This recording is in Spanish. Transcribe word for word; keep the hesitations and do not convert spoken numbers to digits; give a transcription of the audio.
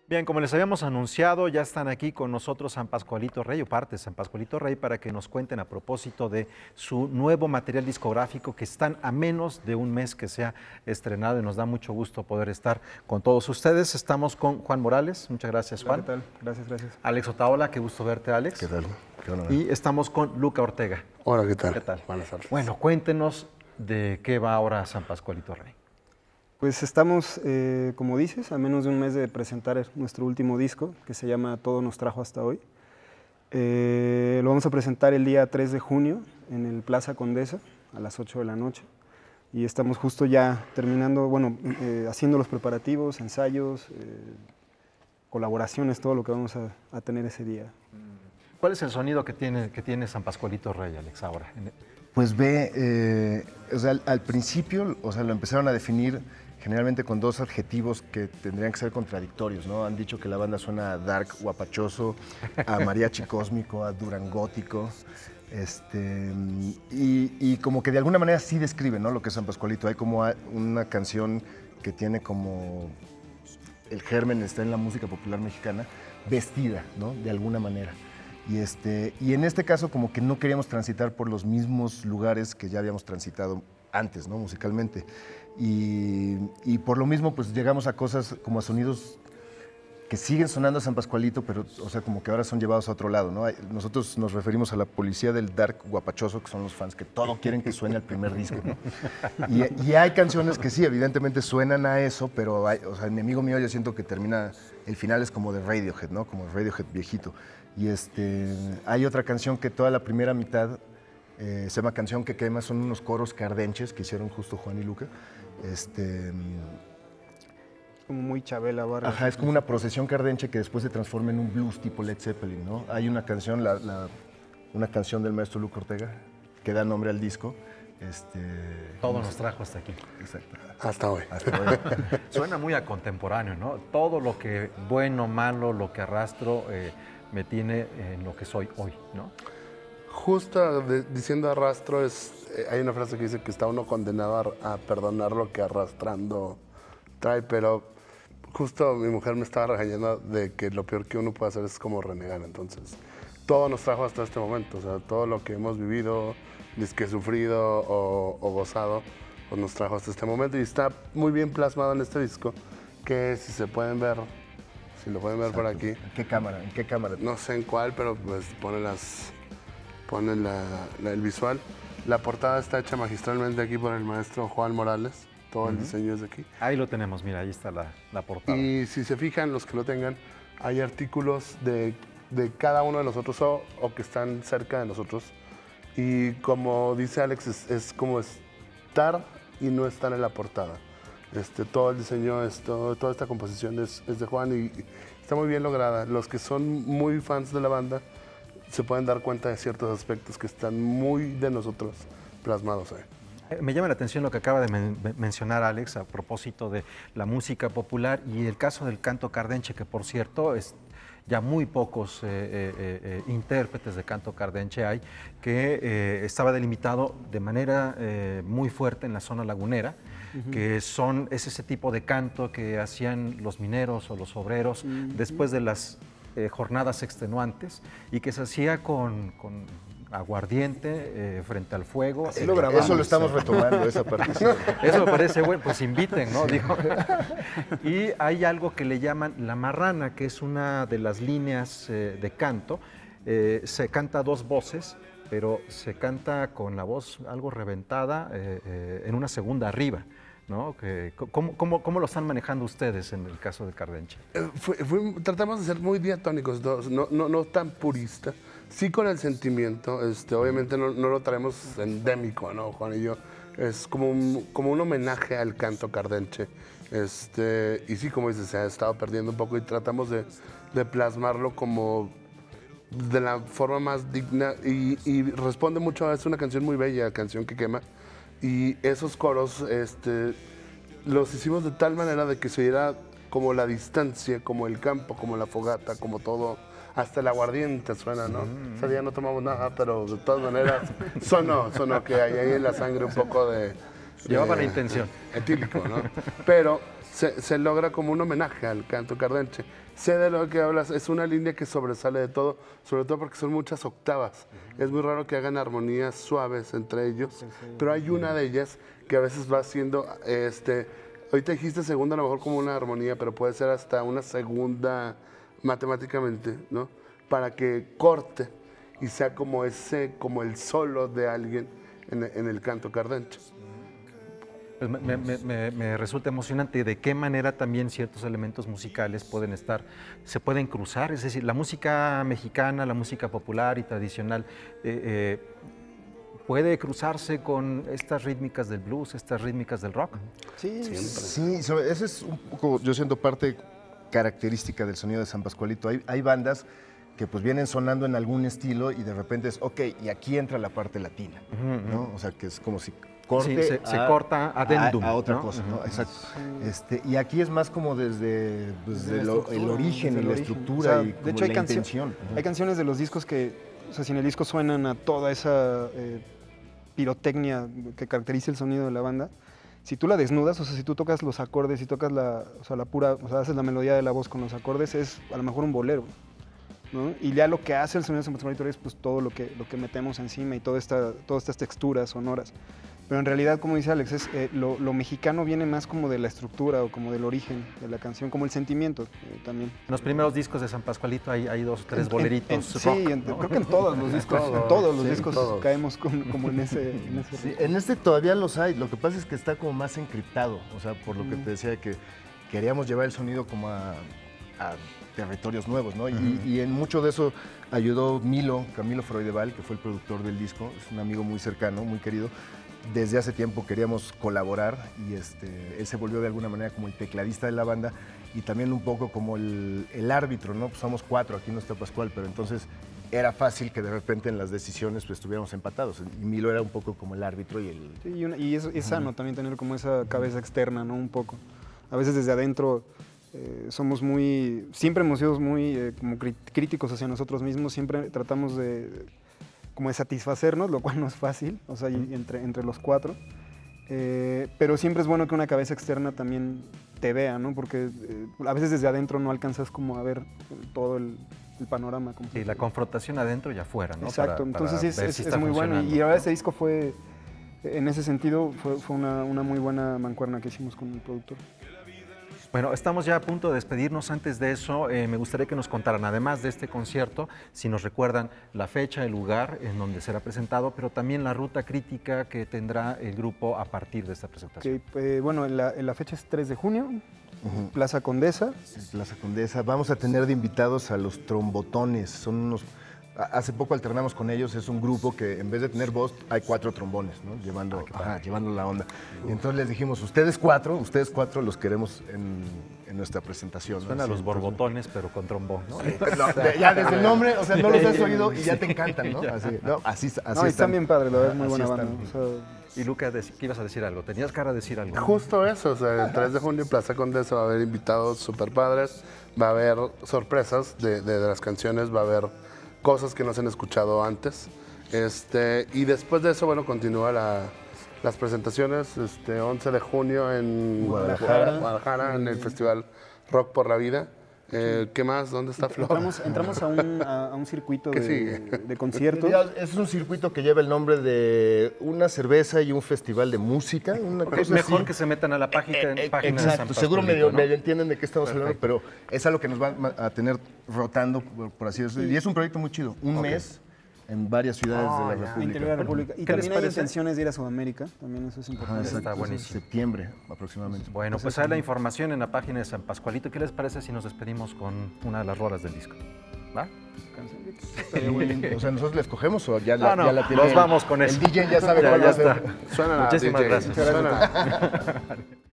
Bien, como les habíamos anunciado, ya están aquí con nosotros San Pascualito Rey, o parte de San Pascualito Rey, para que nos cuenten a propósito de su nuevo material discográfico, que están a menos de un mes que se ha estrenado, y nos da mucho gusto poder estar con todos ustedes. Estamos con Juan Morales. Muchas gracias, Juan. ¿Qué tal? Gracias, gracias. Alex Otaola, qué gusto verte, Alex. ¿Qué tal? Qué bueno. Y estamos con Luca Ortega. Hola, ¿qué tal? ¿Qué tal? Buenas tardes. Bueno, cuéntenos de qué va ahora San Pascualito Rey. Pues estamos, eh, como dices, a menos de un mes de presentar nuestro último disco, que se llama Todo nos trajo hasta hoy. Eh, lo vamos a presentar el día tres de junio en el Plaza Condesa, a las ocho de la noche. Y estamos justo ya terminando, bueno, eh, haciendo los preparativos, ensayos, eh, colaboraciones, todo lo que vamos a, a tener ese día. ¿Cuál es el sonido que tiene, que tiene San Pascualito Rey, Alex, ahora? Pues ve, eh, o sea, al, al principio, o sea, lo empezaron a definir generalmente con dos adjetivos que tendrían que ser contradictorios, ¿no? Han dicho que la banda suena a dark, guapachoso, a mariachi cósmico, a durangótico, este, y, y como que de alguna manera sí describe, ¿no?, lo que es San Pascualito. Hay como una canción que tiene como el germen, está en la música popular mexicana, vestida, ¿no?, de alguna manera. Y, este, y en este caso como que no queríamos transitar por los mismos lugares que ya habíamos transitado antes, ¿no?, musicalmente. Y, y por lo mismo pues llegamos a cosas como a sonidos que siguen sonando a San Pascualito, pero o sea, como que ahora son llevados a otro lado, ¿no? Nosotros nos referimos a la policía del dark guapachoso, que son los fans que todo quieren que suene al primer disco, ¿no? Y, y hay canciones que sí, evidentemente suenan a eso, pero hay, o sea, mi amigo mío yo siento que termina, el final es como de Radiohead, ¿no?, como Radiohead viejito. Y este, hay otra canción que toda la primera mitad eh, se llama Canción que quema, son unos coros cardenches que hicieron justo Juan y Luca. Este, Como muy Chabela Vargas. Ajá, es como una procesión cardenche que después se transforma en un blues tipo Led Zeppelin, ¿no? Hay una canción, la, la, una canción del maestro Luca Ortega, que da nombre al disco. Este, Todo nos trajo hasta aquí. Exacto. Hasta hoy. Hasta hoy. Suena muy a contemporáneo, ¿no? Todo lo que bueno, malo, lo que arrastro, eh, me tiene en lo que soy hoy, ¿no? Justo de, diciendo arrastro, es, eh, hay una frase que dice que está uno condenado a, a perdonar lo que arrastrando trae, pero justo mi mujer me estaba regañando de que lo peor que uno puede hacer es como renegar. Entonces, todo nos trajo hasta este momento, o sea, todo lo que hemos vivido, disque sufrido o, o gozado, pues nos trajo hasta este momento y está muy bien plasmado en este disco, que si se pueden ver, si lo pueden ver Exacto. por aquí. ¿En qué cámara? ¿En qué cámara? No sé en cuál, pero pues pone las, pone la, la, el visual. La portada está hecha magistralmente aquí por el maestro Juan Morales. Todo uh-huh. el diseño es de aquí. Ahí lo tenemos, mira, ahí está la, la portada. Y si se fijan, los que lo tengan, hay artículos de, de cada uno de nosotros o, o que están cerca de nosotros. Y como dice Alex, es, es como estar y no estar en la portada. Este, todo el diseño, es, todo, toda esta composición es, es de Juan y, y está muy bien lograda. Los que son muy fans de la banda se pueden dar cuenta de ciertos aspectos que están muy de nosotros plasmados ahí. Me llama la atención lo que acaba de men mencionar Alex a propósito de la música popular y el caso del canto cardenche, que por cierto es ya muy pocos eh, eh, eh, intérpretes de canto cardenche hay, que eh, estaba delimitado de manera eh, muy fuerte en la zona lagunera, uh-huh. que son, es ese tipo de canto que hacían los mineros o los obreros uh-huh. después de las eh, jornadas extenuantes y que se hacía con, con aguardiente eh, frente al fuego. Así lo grabamos. Eso lo estamos retomando, esa parte. Eso me parece bueno, pues inviten, ¿no? Digo. Y hay algo que le llaman la marrana, que es una de las líneas eh, de canto. Eh, se canta a dos voces, pero se canta con la voz algo reventada eh, eh, en una segunda arriba, ¿no? Que, ¿cómo, cómo, ¿Cómo lo están manejando ustedes en el caso de Cardenche? Eh, fue, fue, tratamos de ser muy diatónicos, no, no, no tan purista. Sí con el sentimiento, este, obviamente no, no lo traemos endémico, ¿no? Juan y yo, es como un, como un homenaje al canto cardenche. Este, y sí, como dices, se ha estado perdiendo un poco y tratamos de, de plasmarlo como de la forma más digna y, y responde mucho, es una canción muy bella, Canción que quema, y esos coros este, los hicimos de tal manera de que se oyera como la distancia, como el campo, como la fogata, como todo. Hasta el aguardiente suena, ¿no? Mm. Ese día no tomamos nada, pero de todas maneras sonó, sonó que hay ahí en la sangre un poco de, Llevaba la eh, intención. Etílico, ¿no? Pero se, se logra como un homenaje al canto cardenche. Sé de lo que hablas, es una línea que sobresale de todo, sobre todo porque son muchas octavas. Uh-huh. Es muy raro que hagan armonías suaves entre ellos, pero hay una de ellas que a veces va haciendo, este, ahorita dijiste segunda, a lo mejor como una armonía, pero puede ser hasta una segunda matemáticamente, ¿no? Para que corte y sea como ese, como el solo de alguien en, en el canto cardenche. Pues me, me, me, me resulta emocionante de qué manera también ciertos elementos musicales pueden estar, se pueden cruzar, es decir, la música mexicana, la música popular y tradicional eh, eh, puede cruzarse con estas rítmicas del blues, estas rítmicas del rock. Sí, sí, esa es un poco, yo siento parte característica del sonido de San Pascualito. Hay, hay bandas que pues vienen sonando en algún estilo y de repente es, ok, y aquí entra la parte latina, uh-huh, ¿no? O sea, que es como si corte sí, se, a, se corta adendum, a, a otra ¿no? cosa, ¿no? Uh-huh. Exacto. Sí. Este, y aquí es más como desde, pues, desde lo, el origen y la origen. estructura, o sea, y como de hecho, hay, la cancio intención. Uh-huh. Hay canciones de los discos que, o sea, si en el disco suenan a toda esa eh, pirotecnia que caracteriza el sonido de la banda, si tú la desnudas, o sea, si tú tocas los acordes, si tocas la, o sea, la pura, o sea, haces la melodía de la voz con los acordes, es a lo mejor un bolero, ¿no? Y ya lo que hace el sonido de San Pascualito es pues todo lo que, lo que metemos encima y toda esta, todas estas texturas sonoras. Pero en realidad, como dice Alex, es, eh, lo, lo mexicano viene más como de la estructura o como del origen de la canción, como el sentimiento eh, también. En los primeros discos de San Pascualito hay, hay dos, tres boleritos en, en, rock, sí, en, ¿no? creo que en todos los discos, Todo, en todos los sí, discos todos. caemos con, como en ese... En, ese sí, en este todavía los hay, lo que pasa es que está como más encriptado, o sea, por lo mm. que te decía que queríamos llevar el sonido como a, a territorios nuevos, ¿no? Uh-huh. y, y en mucho de eso ayudó Milo, Camilo Freudeval, que fue el productor del disco, es un amigo muy cercano, muy querido. Desde hace tiempo queríamos colaborar y este, él se volvió de alguna manera como el tecladista de la banda y también un poco como el, el árbitro, ¿no? Pues somos cuatro, aquí no está Pascual, pero entonces era fácil que de repente en las decisiones pues estuviéramos empatados. Y Milo era un poco como el árbitro y el... Sí, y, una, y es, es sano uh-huh. también tener como esa cabeza externa, ¿no? Un poco. A veces desde adentro eh, somos muy... Siempre hemos sido muy eh, como críticos hacia nosotros mismos, siempre tratamos de... como de satisfacernos, lo cual no es fácil, o sea, uh-huh. entre, entre los cuatro. Eh, pero siempre es bueno que una cabeza externa también te vea, ¿no? Porque eh, a veces desde adentro no alcanzas como a ver todo el, el panorama. Y la confrontación adentro y afuera, ¿no? Exacto, para, entonces para es, es, si es muy bueno. Y ahora ese disco fue, en ese sentido, fue, fue una, una muy buena mancuerna que hicimos con el productor. Bueno, estamos ya a punto de despedirnos. Antes de eso, eh, me gustaría que nos contaran, además de este concierto, si nos recuerdan la fecha, el lugar en donde será presentado, pero también la ruta crítica que tendrá el grupo a partir de esta presentación. Okay, eh, bueno, la, la fecha es tres de junio, uh-huh. Plaza Condesa. Plaza Condesa. Vamos a tener de invitados a los Trombotones. Son unos... Hace poco alternamos con ellos, es un grupo que en vez de tener voz, hay cuatro trombones, ¿no? Llevando, ah, ajá, llevando la onda. Y entonces les dijimos, ustedes cuatro, ustedes cuatro los queremos en, en nuestra presentación. Suena ¿no? a los borbotones, pero con trombón, ¿no? Sí, no, ya desde el nombre, o sea, no los has oído y ya te encantan, ¿no? Así, no, así, así no, están bien padres, la verdad, es muy buena están. banda. O sea, y Luca, ¿qué ibas a decir algo? ¿Tenías cara de decir algo? Justo eso, o sea, el tres de junio en Plaza Condesa va a haber invitados súper padres, va a haber sorpresas de, de, de las canciones, va a haber cosas que no se han escuchado antes. Este, y después de eso, bueno, continúa la, las presentaciones, este, once de junio en Guadalajara, Guadalajara en el Festival Rock por la Vida. Eh, ¿Qué más? ¿Dónde está Flor? Entramos, entramos a, un, a, a un circuito de, de conciertos. Es un circuito que lleva el nombre de una cerveza y un festival de música. Una cosa es mejor así. que se metan a la página, Eh, eh, página exacto, de San seguro Pascualito, medio, ¿no? medio entienden de qué estamos Perfecto. hablando, pero es algo que nos va a tener rotando, por, por así decirlo. Y es un proyecto muy chido. Un Okay. mes en varias ciudades Oh, de la ya. República. Interior de la República. Y ¿Qué les también hay parece? intenciones de ir a Sudamérica, también eso es Ajá, importante. exacto, Está eso es buenísimo. septiembre aproximadamente. Bueno, pues hay la información en la página de San Pascualito. ¿Qué les parece si nos despedimos con una de las rolas del disco? ¿Va? O sea, ¿nosotros la escogemos o ya la, No, no, ya la tiene? nos el- vamos con El eso. D J ya sabe Ya, cuál ya va a ser. está. Suena Muchísimas D J. gracias. Suena.